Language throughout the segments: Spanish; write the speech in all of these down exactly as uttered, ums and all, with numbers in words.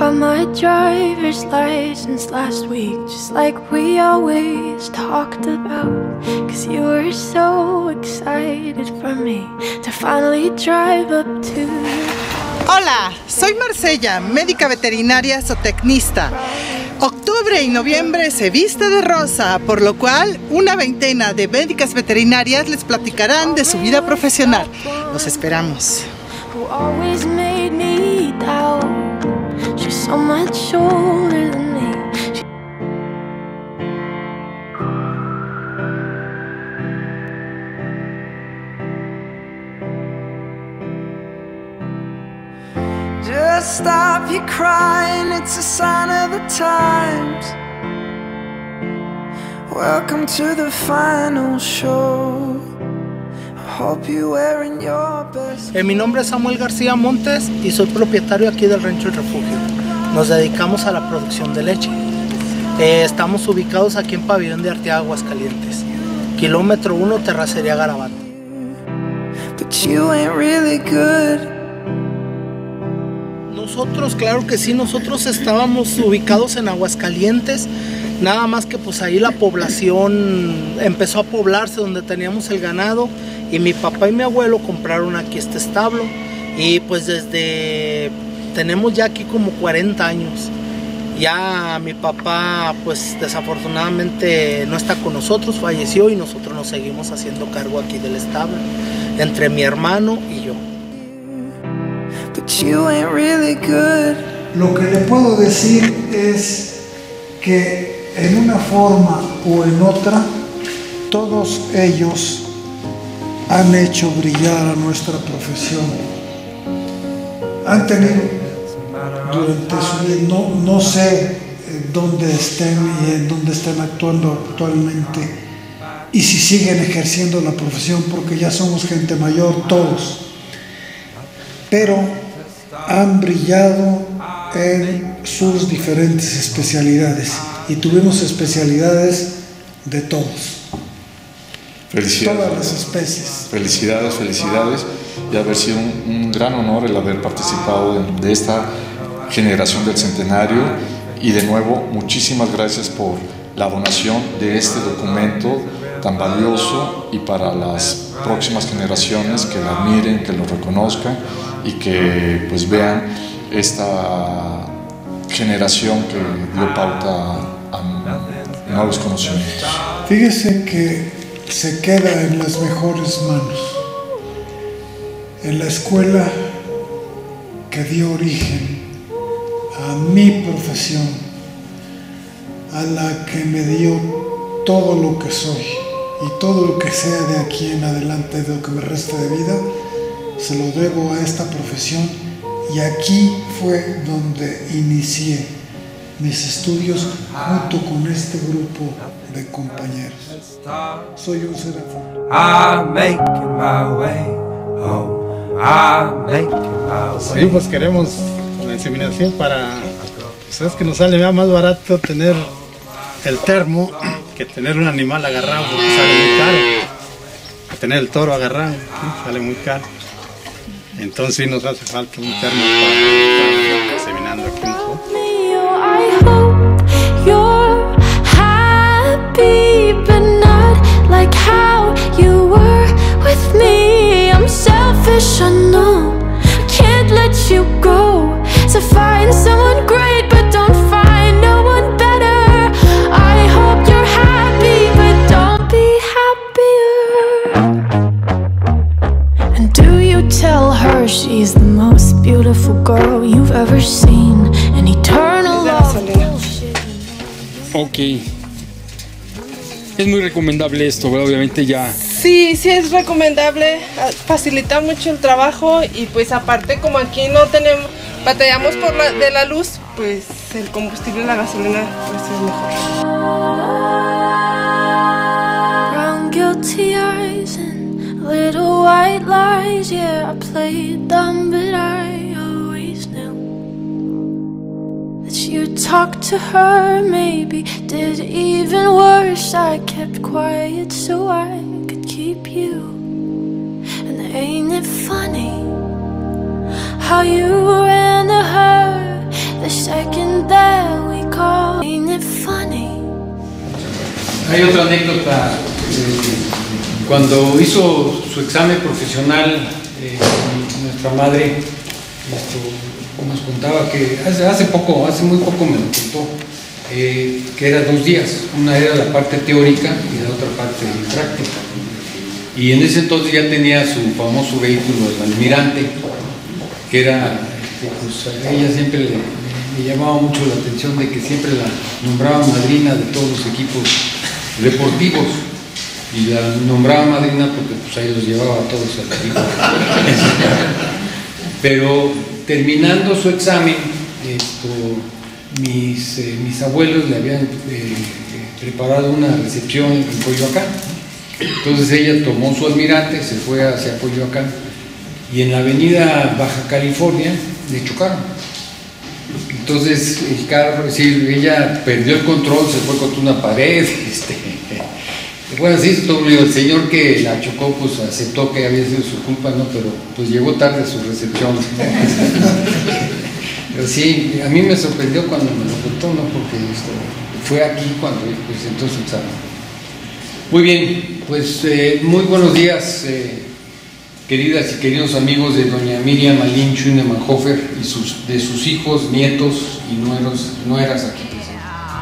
got my driver's license last week, just like we always talked about. Cause you were so excited for me to finally drive up to you. Hola, soy Marcella, médica veterinaria zootecnista. Octubre y noviembre se viste de rosa, por lo cual una veintena de médicas veterinarias les platicarán de su vida profesional. Los esperamos. Who always made me doubt. She's so much older than me. She Just stop your crying, it's a sign of the times. Welcome to the final show. Eh, mi nombre es Samuel García Montes y soy propietario aquí del Rancho El Refugio. Nos dedicamos a la producción de leche. Eh, estamos ubicados aquí en Pabellón de Arteaga, Aguascalientes. Kilómetro uno, Terracería Garabato. Nosotros, claro que sí, nosotros estábamos ubicados en Aguascalientes. Nada más que pues ahí la población empezó a poblarse donde teníamos el ganado y mi papá y mi abuelo compraron aquí este establo y pues desde tenemos ya aquí como cuarenta años. Ya mi papá pues desafortunadamente no está con nosotros, falleció y nosotros nos seguimos haciendo cargo aquí del establo entre mi hermano y yo. Lo que le puedo decir es que en una forma o en otra, todos ellos han hecho brillar a nuestra profesión. Han tenido durante su vida, no, no sé dónde estén y en dónde estén actuando actualmente y si siguen ejerciendo la profesión, porque ya somos gente mayor todos, pero han brillado en sus diferentes especialidades. Y tuvimos especialidades de todos. Felicidades. Todas las especies. Felicidades, felicidades. Y haber sido un, un gran honor el haber participado de, de esta generación del centenario. Y de nuevo, muchísimas gracias por la donación de este documento tan valioso y para las próximas generaciones que la admiren, que lo reconozcan y que pues vean esta generación que dio pauta a nuevos conocimientos. Fíjese que se queda en las mejores manos. En la escuela que dio origen a mi profesión, a la que me dio todo lo que soy y todo lo que sea de aquí en adelante, de lo que me resta de vida, se lo debo a esta profesión y aquí fue donde inicié mis estudios junto con este grupo de compañeros. Soy un ser Sí, pues queremos la inseminación para, pues es que nos sale más barato tener el termo que tener un animal agarrado, porque sale muy caro. Tener el toro agarrado, ¿sí? Sale muy caro. Entonces sí nos hace falta un termo para estar inseminando aquí nosotros. I hope you're happy, but not like how you were with me. I'm selfish, I know, I can't let you go. So find someone great, but don't find no one better. I hope you're happy, but don't be happier. And do you tell her she's the most beautiful girl you've ever seen? An eternal love. Ok. Es muy recomendable esto, ¿verdad? Obviamente ya. Sí, sí es recomendable, facilita mucho el trabajo y pues aparte como aquí no tenemos, batallamos por la, de la luz, pues el combustible, la gasolina, pues es mejor. Brown guilty eyes and little white lies, yeah, I played dumb but I always knew that you talked to her, maybe did even worse. I kept quiet so I could keep you. And ain't it funny how you ran to her the second hay otra anécdota. Eh, cuando hizo su examen profesional, eh, nuestra madre esto, nos contaba que hace, hace poco, hace muy poco me lo contó, eh, que era dos días. Una era la parte teórica y la otra parte práctica. Y en ese entonces ya tenía su famoso vehículo, el Almirante, que era, pues a ella siempre le, le llamaba mucho la atención de que siempre la nombraba madrina de todos los equipos deportivos, y la nombraba madrina porque pues ahí los llevaba a todos al equipo. Pero terminando su examen, esto, mis, eh, mis abuelos le habían eh, preparado una recepción en Coyoacán. Entonces ella tomó su Almirante, se fue hacia Coyoacán, y en la avenida Baja California le chocaron. Entonces el carro, es decir, ella perdió el control, se fue contra una pared. Este, bueno, sí, todo el señor que la chocó pues aceptó que había sido su culpa, ¿no? Pero pues llegó tarde a su recepción. Pero sí, a mí me sorprendió cuando me lo contó, ¿no? Porque esto, fue aquí cuando presentó su examen. Muy bien, pues eh, muy buenos días, eh, queridas y queridos amigos de doña Miriam Aline Schunemann-Hofer y sus, de sus hijos, nietos y nueros, nueras aquí presentes.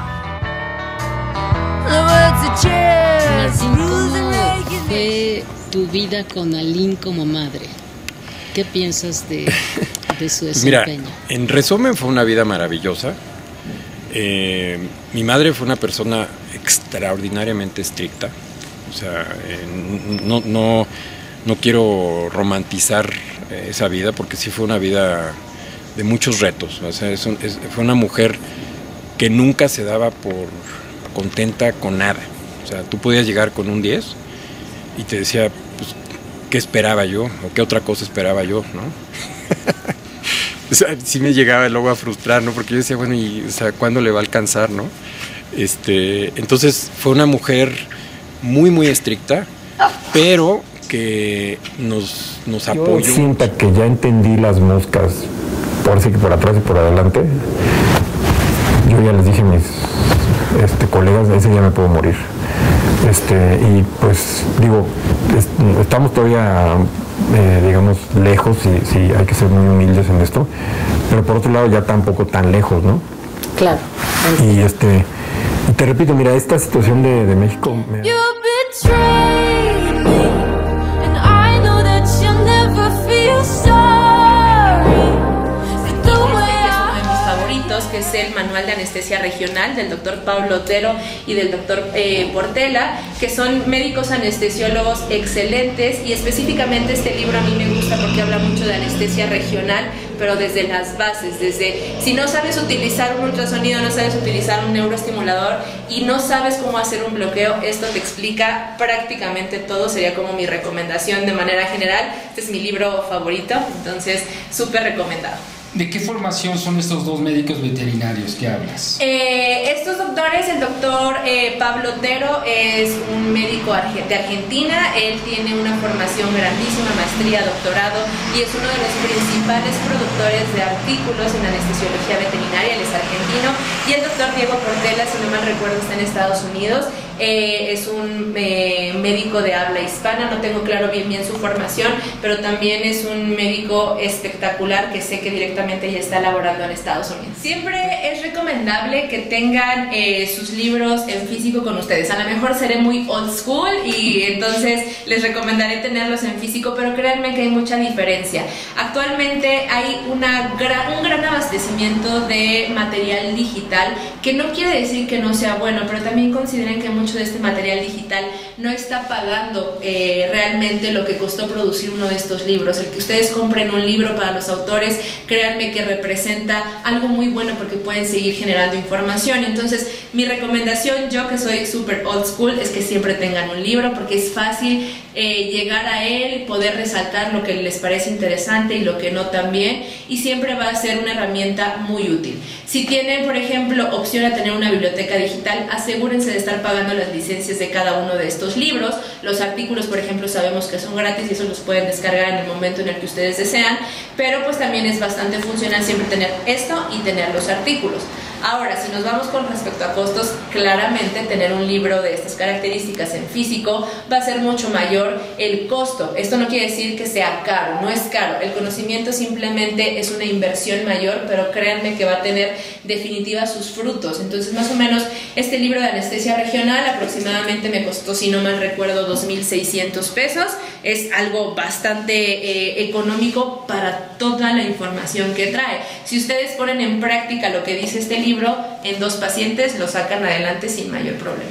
Martín, ¿cómo fue tu vida con Aline como madre? ¿Qué piensas de, de su desempeño? Mira, en resumen fue una vida maravillosa. Eh, mi madre fue una persona extraordinariamente estricta, o sea, eh, no, no, no quiero romantizar esa vida porque sí fue una vida de muchos retos, o sea, es un, es, fue una mujer que nunca se daba por contenta con nada, o sea, tú podías llegar con un diez y te decía, pues, ¿qué esperaba yo? O ¿qué otra cosa esperaba yo? ¿No? O sea, sí me llegaba luego a frustrar, ¿no? Porque yo decía, bueno, y, o sea, ¿cuándo le va a alcanzar, no? Este, entonces fue una mujer muy, muy estricta, pero que nos, nos apoyó. Yo sienta que ya entendí las moscas, por sí que por atrás y por adelante. Yo ya les dije a mis este, colegas, ese día me puedo morir. Este, y pues, digo, es, estamos todavía... Eh, digamos, lejos, y sí, hay que ser muy humildes en esto, pero por otro lado ya tampoco tan lejos, ¿no? Claro. Y este, y te repito, mira, esta situación de, de México me... que es el Manual de Anestesia Regional del doctor Pablo Otero y del doctor eh, Portela, que son médicos anestesiólogos excelentes, y específicamente este libro a mí me gusta porque habla mucho de anestesia regional, pero desde las bases, desde si no sabes utilizar un ultrasonido, no sabes utilizar un neuroestimulador y no sabes cómo hacer un bloqueo, esto te explica prácticamente todo, sería como mi recomendación de manera general. Este es mi libro favorito, entonces súper recomendado. ¿De qué formación son estos dos médicos veterinarios que hablas? Eh, estos doctores, el doctor eh, Pablo Otero es un médico de Argentina, él tiene una formación grandísima, maestría, doctorado, y es uno de los principales productores de artículos en anestesiología veterinaria, él es argentino. Y el doctor Diego Portela, si no mal recuerdo, está en Estados Unidos. Eh, es un eh, médico de habla hispana, no tengo claro bien bien su formación, pero también es un médico espectacular que sé que directamente ya está laborando en Estados Unidos. Siempre es recomendable que tengan eh, sus libros en físico con ustedes. A lo mejor seré muy old school y entonces les recomendaré tenerlos en físico, pero créanme que hay mucha diferencia. Actualmente hay una gran, un gran abastecimiento de material digital, que no quiere decir que no sea bueno, pero también consideren que mucho de este material digital no está pagando eh, realmente lo que costó producir uno de estos libros. El que ustedes compren un libro para los autores, créanme que representa algo muy bueno porque pueden seguir generando información. Entonces mi recomendación, yo que soy súper old school, es que siempre tengan un libro porque es fácil eh, llegar a él y poder resaltar lo que les parece interesante y lo que no también, y siempre va a ser una herramienta muy útil. Si tienen, por ejemplo, opción a tener una biblioteca digital, asegúrense de estar pagando las licencias de cada uno de estos libros. Los artículos, por ejemplo, sabemos que son gratis y esos los pueden descargar en el momento en el que ustedes desean, pero pues también es bastante funcional siempre tener esto y tener los artículos. Ahora, si nos vamos con respecto a costos, claramente tener un libro de estas características en físico va a ser mucho mayor el costo. Esto no quiere decir que sea caro, no es caro. El conocimiento simplemente es una inversión mayor, pero créanme que va a tener definitiva sus frutos. Entonces, más o menos, este libro de anestesia regional aproximadamente me costó, si no mal recuerdo, dos mil seiscientos pesos. Es algo bastante eh, económico para toda la información que trae. Si ustedes ponen en práctica lo que dice este libro, en dos pacientes lo sacan adelante sin mayor problema.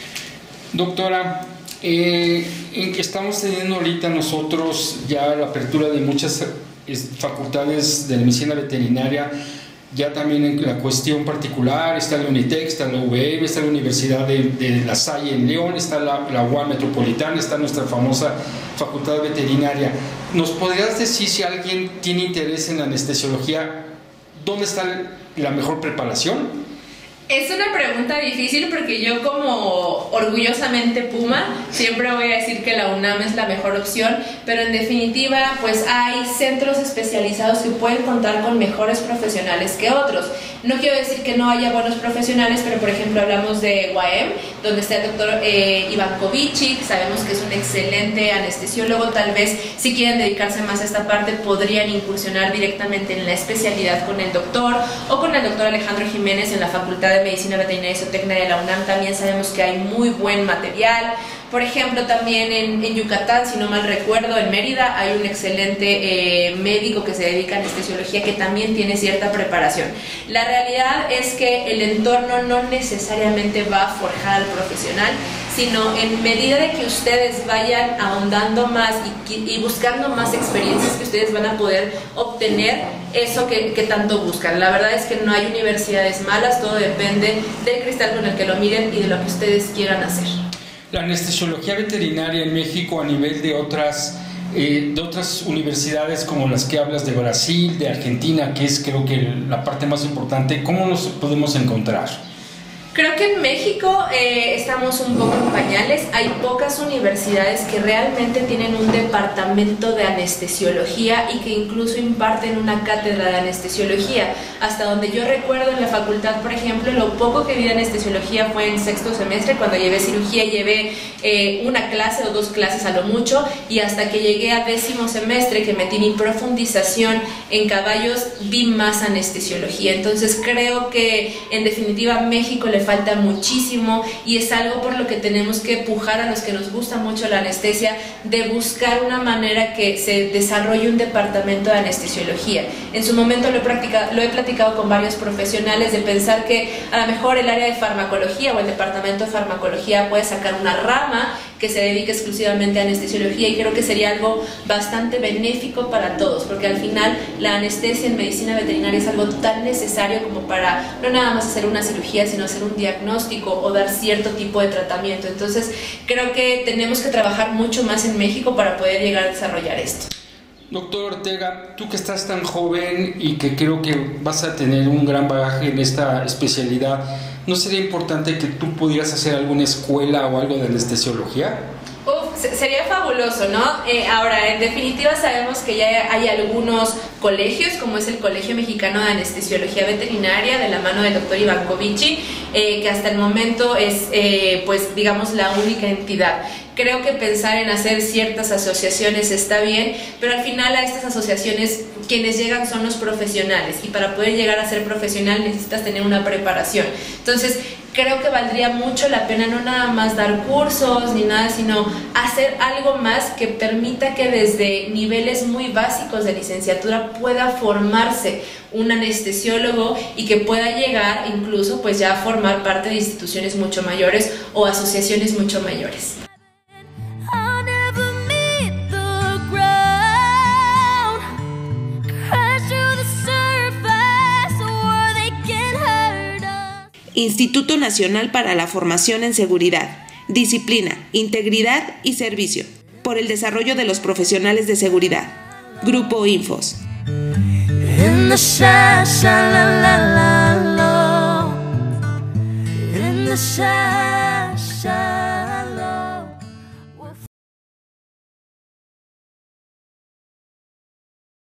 Doctora, eh, estamos teniendo ahorita nosotros ya la apertura de muchas facultades de la medicina veterinaria, ya también en la cuestión particular, está la Unitec, está la U V M, está la Universidad de, de La Salle en León, está la, la U A M Metropolitana, está nuestra famosa facultad veterinaria. ¿Nos podrías decir, si alguien tiene interés en la anestesiología, dónde está la mejor preparación? Es una pregunta difícil porque yo, como orgullosamente Puma, siempre voy a decir que la UNAM es la mejor opción, pero en definitiva pues hay centros especializados que pueden contar con mejores profesionales que otros. No quiero decir que no haya buenos profesionales, pero por ejemplo hablamos de U A M, donde está el doctor eh, Iván Kovichik, sabemos que es un excelente anestesiólogo. Tal vez si quieren dedicarse más a esta parte podrían incursionar directamente en la especialidad con el doctor o con el doctor Alejandro Jiménez en la Facultad de Medicina Veterinaria y Zootecnia de la UNAM. También sabemos que hay muy buen material. Por ejemplo, también en, en Yucatán, si no mal recuerdo, en Mérida hay un excelente eh, médico que se dedica a anestesiología que también tiene cierta preparación. La realidad es que el entorno no necesariamente va a forjar al profesional, sino en medida de que ustedes vayan ahondando más y, y buscando más experiencias, que ustedes van a poder obtener eso que, que tanto buscan. La verdad es que no hay universidades malas, todo depende del cristal con el que lo miren y de lo que ustedes quieran hacer. La anestesiología veterinaria en México, a nivel de otras, eh, de otras universidades como las que hablas de Brasil, de Argentina, que es creo que la parte más importante, ¿cómo nos podemos encontrar? Creo que en México eh, estamos un poco en pañales. Hay pocas universidades que realmente tienen un departamento de anestesiología y que incluso imparten una cátedra de anestesiología. Hasta donde yo recuerdo en la facultad, por ejemplo, lo poco que vi de anestesiología fue en sexto semestre, cuando llevé cirugía llevé eh, una clase o dos clases a lo mucho, y hasta que llegué a décimo semestre, que metí mi profundización en caballos, vi más anestesiología. Entonces creo que en definitiva México le falta muchísimo, y es algo por lo que tenemos que pujar a los que nos gusta mucho la anestesia, de buscar una manera que se desarrolle un departamento de anestesiología. En su momento lo he practicado, lo he platicado con varios profesionales, de pensar que a lo mejor el área de farmacología o el departamento de farmacología puede sacar una rama que se dedique exclusivamente a anestesiología, y creo que sería algo bastante benéfico para todos, porque al final la anestesia en medicina veterinaria es algo tan necesario como para no nada más hacer una cirugía, sino hacer un diagnóstico o dar cierto tipo de tratamiento. Entonces creo que tenemos que trabajar mucho más en México para poder llegar a desarrollar esto. Doctor Ortega, tú que estás tan joven y que creo que vas a tener un gran bagaje en esta especialidad, ¿no sería importante que tú pudieras hacer alguna escuela o algo de anestesiología? Uf, sería fabuloso, ¿no? Eh, ahora, en definitiva sabemos que ya hay algunos colegios, como es el Colegio Mexicano de Anestesiología Veterinaria, de la mano del doctor Iván Kovichik, eh, que hasta el momento es, eh, pues, digamos, la única entidad. Creo que pensar en hacer ciertas asociaciones está bien, pero al final a estas asociaciones quienes llegan son los profesionales, y para poder llegar a ser profesional necesitas tener una preparación. Entonces creo que valdría mucho la pena no nada más dar cursos ni nada, sino hacer algo más que permita que desde niveles muy básicos de licenciatura pueda formarse un anestesiólogo, y que pueda llegar incluso pues ya a formar parte de instituciones mucho mayores o asociaciones mucho mayores. Instituto Nacional para la Formación en Seguridad, Disciplina, Integridad y Servicio, por el desarrollo de los profesionales de seguridad. Grupo Infos. In the sha, sha, la, la, la, la. In the sha.